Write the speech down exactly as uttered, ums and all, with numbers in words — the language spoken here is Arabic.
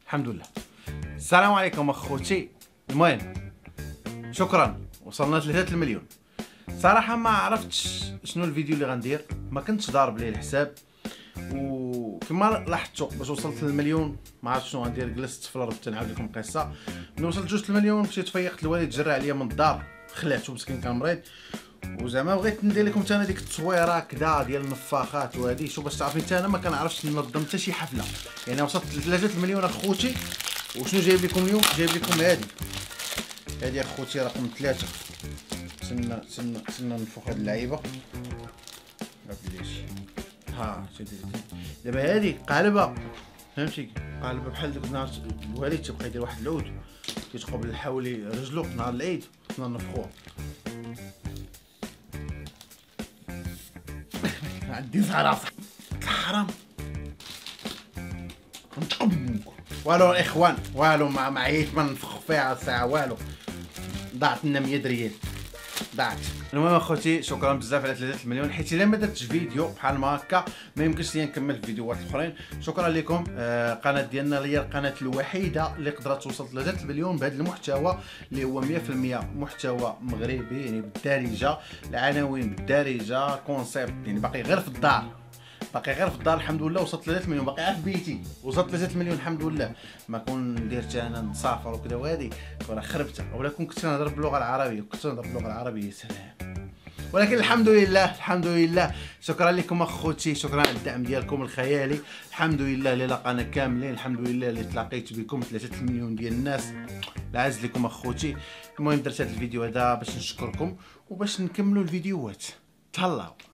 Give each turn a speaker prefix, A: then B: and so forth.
A: الحمد لله. السلام عليكم اخوتي. المهم شكرا وصلنا ثلاثة المليون. صراحه ما عرفتش شنو الفيديو اللي غندير، ما كنتش ضارب ليه الحساب، وكما لاحظتوا باش وصلت للمليون ما عرفتش شنو غندير. جلست في الارض تنعاود لكم القصه. ملي وصلت جوج المليون مشيت فيقت الوالد جرى عليا من الدار، خلعته مسكين كان مريض، وزعما بغيت ندير لكم حتى انا ديك التصويره كدا ديال النفاخات وهادي. شوف باش تعرفين حتى انا ما كنعرفش ننظم حتى شي حفله، يعني وصلت ل ثلاثة المليون اخوتي. وشنو جايب لكم اليوم؟ جايب لكم هادي هادي اخوتي رقم ثلاثة. تسنى تسنى تسنى نفخ هاد اللعيبه. ما بليش ها شدي دابا هادي قالبه، فهمتي؟ قالبه بحال ديك النهار الوالد تيبقى يدير واحد العود كيتقبل حولي رجلو نهار العيد كنا نفخوه. عندي زهر حرام نتقبل والو الاخوان والو ما معييت ما نفخ فيها ساعه والو. ضاعت لنا مية ريال ضاعت. المهم اخوتي شكرا بزاف على ثلاثة المليون، حيت الا ما درتش فيديو بحال ما هكا ما يمكنش ليا نكمل الفيديوهات الاخرين. شكرا لكم. آه القناه ديالنا هي القناه الوحيده اللي قدرت توصل ثلاثة المليون بهذا المحتوى اللي هو مية في المية محتوى مغربي، يعني بالدارجه، العناوين بالدارجه، كونسيبت يعني باقي غير في الدار، باقي غير في الدار. الحمد لله وصلت ثلاثة مليون، باقي في بيتي وصلت ثلاثة مليون الحمد لله. ما كون درت انا نسافر وكذا وهادي راه خربتها، ولا كون كنت نهضر باللغه العربيه كنت نهضر باللغه العربيه سلام. ولكن الحمد لله الحمد لله. شكرا لكم اخوتي، شكرا على الدعم ديالكم الخيالي. الحمد لله اللي لقانا كاملين، الحمد لله اللي تلاقيت بكم ثلاثة مليون ديال الناس. العز لكم اخوتي. المهم درت هذا الفيديو هذا باش نشكركم وباش نكملوا الفيديوهات. تهلاو.